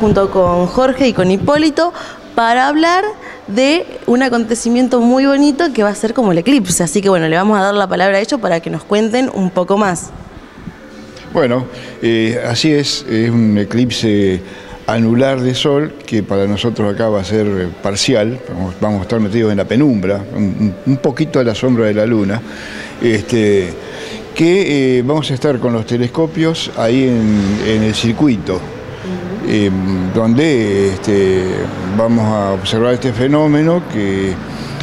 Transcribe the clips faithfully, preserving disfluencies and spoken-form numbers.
junto con Jorge y con Hipólito para hablar de un acontecimiento muy bonito que va a ser como el eclipse. Así que bueno, le vamos a dar la palabra a ellos para que nos cuenten un poco más. Bueno, eh, así es, es un eclipse anular de sol que para nosotros acá va a ser parcial, vamos, vamos a estar metidos en la penumbra, un, un poquito a la sombra de la luna, este, que eh, vamos a estar con los telescopios ahí en, en el circuito, eh, donde este, vamos a observar este fenómeno que,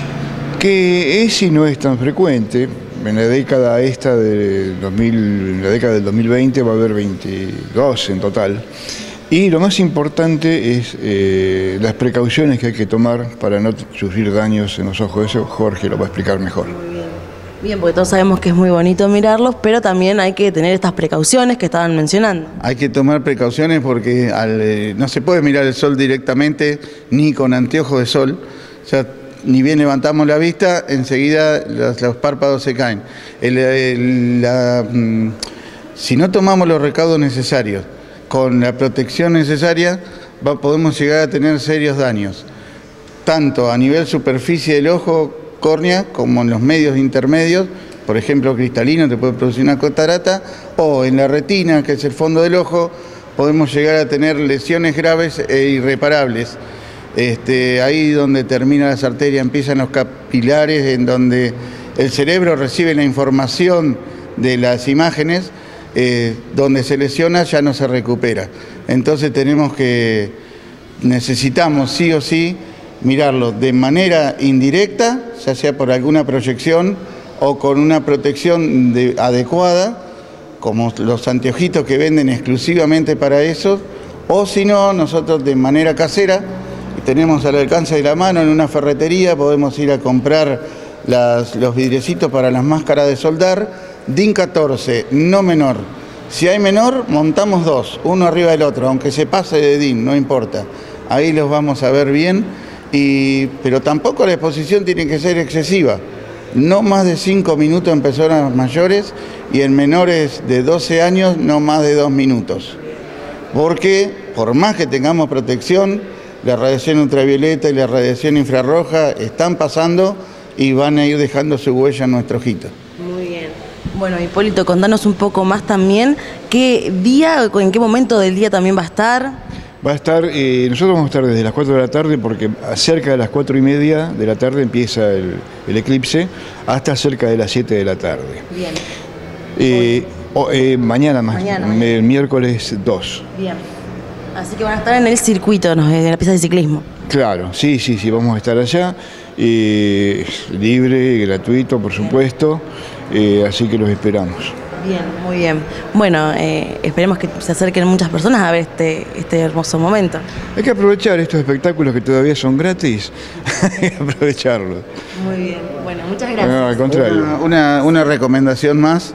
que es y no es tan frecuente. En la década esta de dos mil, en la década del dos mil veinte va a haber veintidós en total. Y lo más importante es eh, las precauciones que hay que tomar para no sufrir daños en los ojos. Eso Jorge lo va a explicar mejor. Muy bien. Bien, porque todos sabemos que es muy bonito mirarlos, pero también hay que tener estas precauciones que estaban mencionando. Hay que tomar precauciones porque al, eh, no se puede mirar el sol directamente ni con anteojos de sol. O sea, ni bien levantamos la vista, enseguida los, los párpados se caen. El, el, la, mm, si no tomamos los recaudos necesarios, con la protección necesaria, va, podemos llegar a tener serios daños, tanto a nivel superficie del ojo, córnea, como en los medios intermedios, por ejemplo cristalino, te puede producir una catarata, o en la retina, que es el fondo del ojo, podemos llegar a tener lesiones graves e irreparables. Este, ahí donde terminan las arterias, empiezan los capilares, en donde el cerebro recibe la información de las imágenes, Eh, donde se lesiona ya no se recupera. Entonces tenemos que, necesitamos sí o sí mirarlo de manera indirecta, ya sea por alguna proyección o con una protección de, adecuada, como los anteojitos que venden exclusivamente para eso, o si no, nosotros de manera casera, tenemos al alcance de la mano en una ferretería, podemos ir a comprar las, los vidriecitos para las máscaras de soldar, D I N catorce, no menor. Si hay menor, montamos dos, uno arriba del otro, aunque se pase de D I N, no importa. Ahí los vamos a ver bien, y, pero tampoco la exposición tiene que ser excesiva. No más de cinco minutos en personas mayores y en menores de doce años no más de dos minutos. Porque por más que tengamos protección, la radiación ultravioleta y la radiación infrarroja están pasando y van a ir dejando su huella en nuestro ojito. Muy bien. Bueno, Hipólito, contanos un poco más también, ¿qué día, en qué momento del día también va a estar? Va a estar, eh, nosotros vamos a estar desde las cuatro de la tarde porque cerca de las cuatro y media de la tarde empieza el, el eclipse hasta cerca de las siete de la tarde. Bien. Eh, o, eh, mañana más, mañana, mañana. El miércoles dos. Bien. Así que van a estar en el circuito, ¿no? En la pista de ciclismo. Claro, sí, sí, sí, vamos a estar allá, eh, libre, gratuito, por supuesto, eh, así que los esperamos. Bien, muy bien. Bueno, eh, esperemos que se acerquen muchas personas a ver este, este hermoso momento. Hay que aprovechar estos espectáculos que todavía son gratis, hay que aprovecharlos. Muy bien, bueno, muchas gracias. No, al contrario. Una, una, una recomendación más,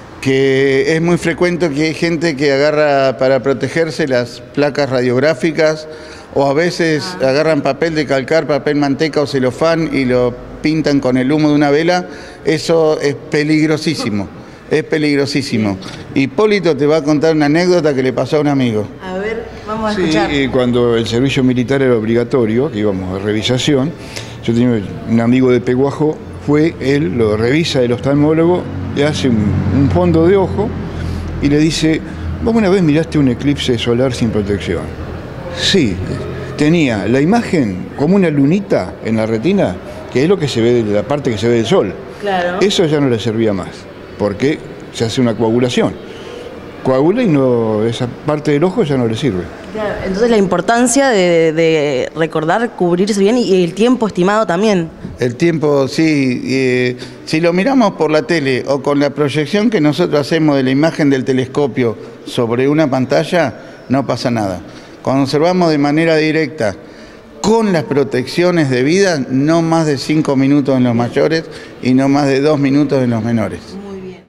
que es muy frecuente que hay gente que agarra para protegerse las placas radiográficas, o a veces ah. agarran papel de calcar, papel manteca o celofán y lo pintan con el humo de una vela. Eso es peligrosísimo, es peligrosísimo. Hipólito te va a contar una anécdota que le pasó a un amigo. A ver, vamos a sí, escuchar. Sí, cuando el servicio militar era obligatorio, que íbamos a revisación, yo tenía un amigo de Peguajo, fue él, lo revisa el oftalmólogo, le hace un, un fondo de ojo y le dice, ¿vos una vez miraste un eclipse solar sin protección? Sí, tenía la imagen como una lunita en la retina, que es lo que se ve de la parte que se ve del sol. Claro. Eso ya no le servía más, porque se hace una coagulación. Coagula y no, esa parte del ojo ya no le sirve. Claro, entonces la importancia de, de recordar cubrirse bien y el tiempo estimado también. El tiempo, sí. Eh, si lo miramos por la tele o con la proyección que nosotros hacemos de la imagen del telescopio sobre una pantalla, no pasa nada. Cuando observamos de manera directa, con las protecciones debidas, no más de cinco minutos en los mayores y no más de dos minutos en los menores.